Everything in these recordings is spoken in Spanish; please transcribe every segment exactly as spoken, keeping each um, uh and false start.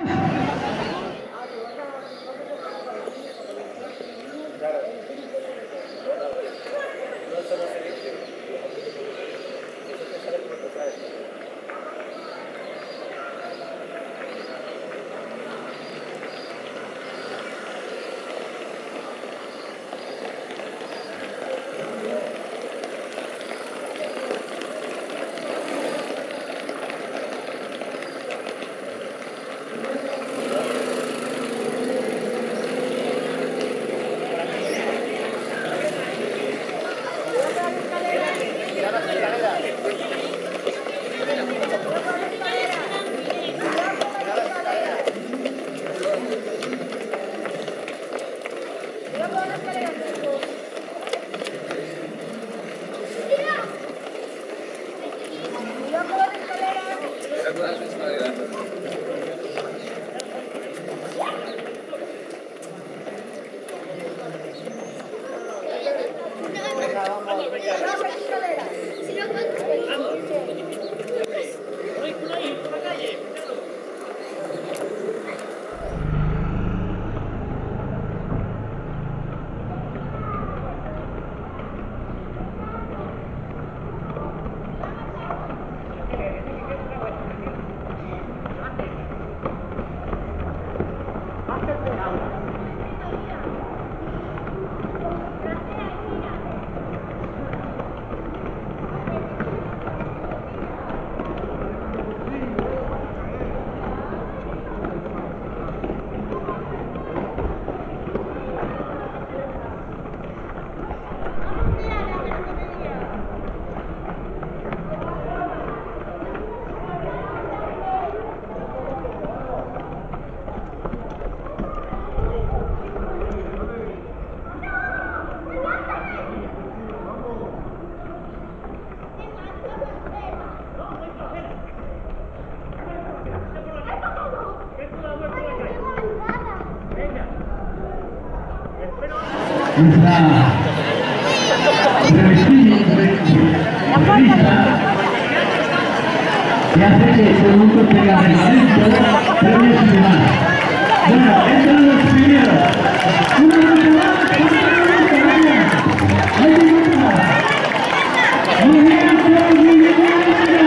Nuestra revista que hace que todo el mundo tenga reglamento, premios y demás. Bueno, entran los primeros. Una noche más, hay un más. Muy bien, muy bien, muy bien.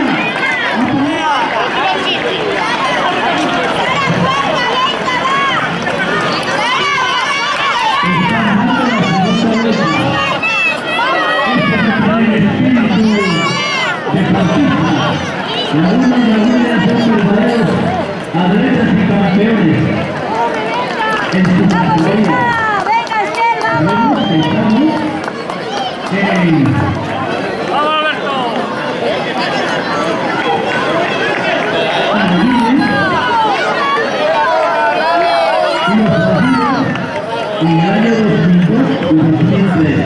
La una y la una son verdaderos atletas y campeones en su categoría. Sabemos que estamos en... ¡Vamos, Alberto! Y los partidos en el año dos mil dos y dos mil tres.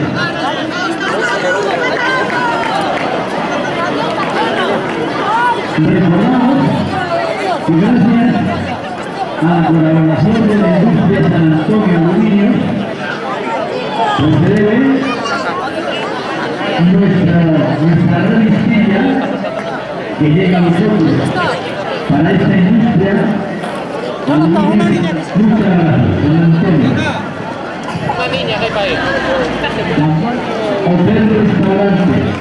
Recordamos que gracias a la colaboración de la industria San Antonio Aluminio, pues se debe nuestra, nuestra revistilla que llega a nosotros para esta industria. Muchas gracias, San Antonio. Una niña de país. Hotel Restaurante.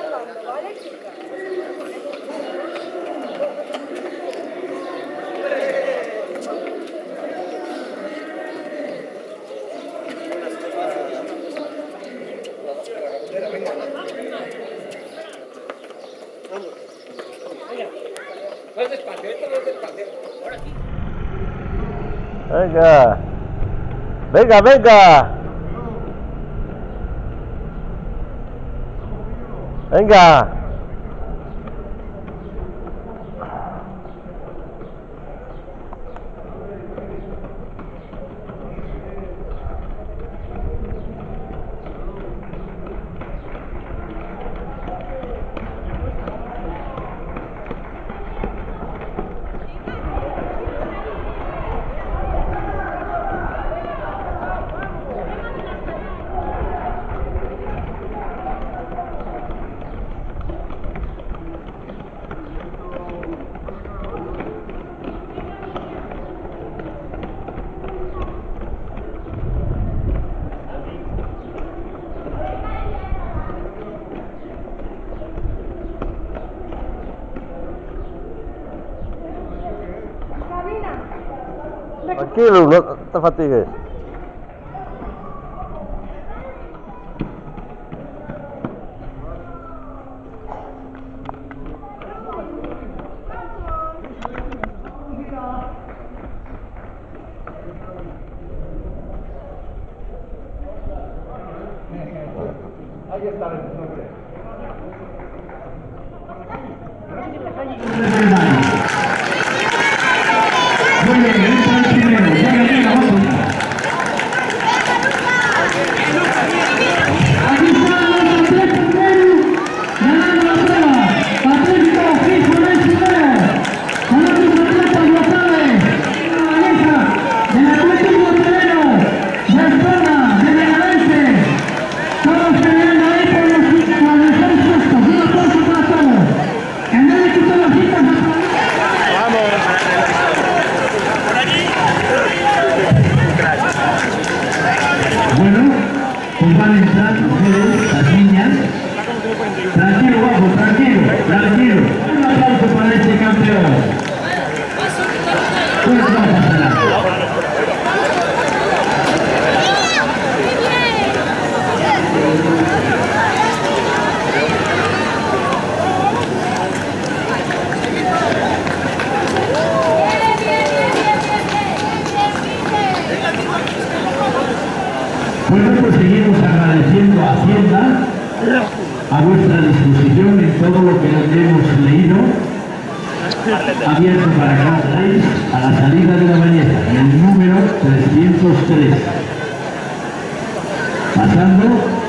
charlando, ¿vale, chicas? Más despacio, esto no es despacio. Ahora sí. Venga, venga, venga, venga. Tranquilo, no te fatigues. Ahí está el nombre. Muy bien, entra el primero. Venga, venga, vamos. Aquí están los tres primeros, ganando la prueba. Patricio Fijo en el primero. Con otros atletas locales. La Valeja, del Atlético Terreno, de Espona, de Megalense. Todos peleando ahí por los mejores puestos. Un aplauso para todos. Que nadie quita las citas. Bueno, pues van a entrar mujeres, las niñas. Tranquilo, bajo, tranquilo, tranquilo. Un aplauso para este campeón. Pues no pasa nada. Bueno, pues seguimos agradeciendo a Hacienda a vuestra disposición en todo lo que hemos leído, abierto para que entréis a la salida de la mañana, en el número trescientos tres. Pasando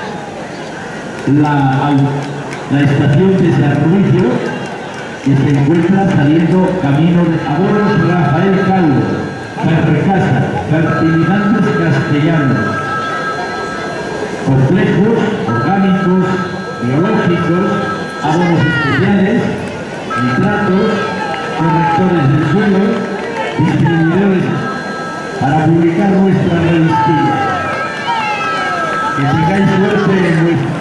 la, la estación de servicio que se encuentra saliendo camino de Abonos Rafael Calvo, Ferrecasa, Fertilizantes Castellanos. Complejos, orgánicos, biológicos, abonos especiales, nitratos, correctores del suelo, distribuidores para publicar nuestra revistilla. Que tengáis suerte en vuestra.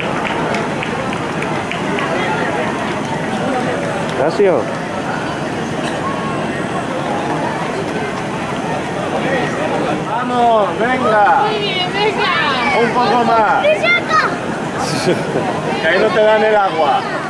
Gracias. Vamos, venga. Muy bien, venga. Un poco más. ¡Brillante! Que ahí no te dan el agua.